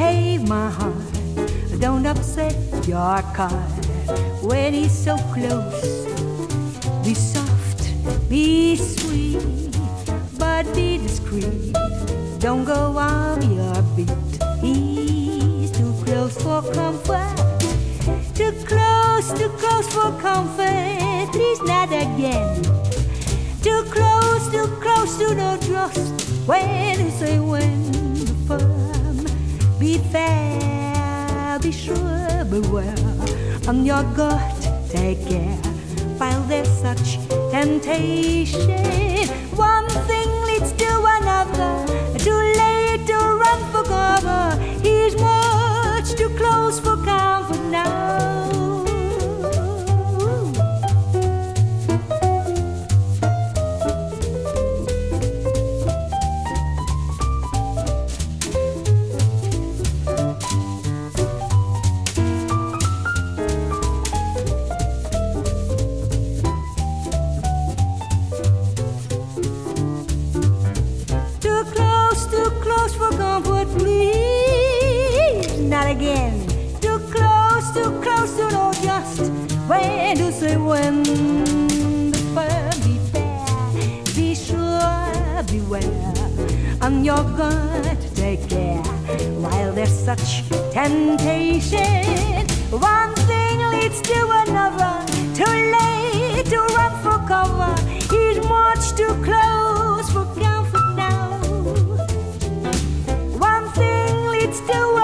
Hey, my heart, don't upset your car when he's so close. Be soft, be sweet, but be discreet. Don't go on your beat. He's too close for comfort. Too close for comfort. Please not again. Too close to no trust. When you say when, firm, be fair, be sure, beware. On your gut, take care. While there's such temptation, one thing leads to another. Too late to run for cover. He's much too close for comfort now. Too close for comfort, please, not again. Too close to know just when to say when. The firm, be fair, be sure, beware. On your guard, take care. While there's such temptation, one thing leads to another. Too late to run for cover. He's much too close for comfort now. One thing leads to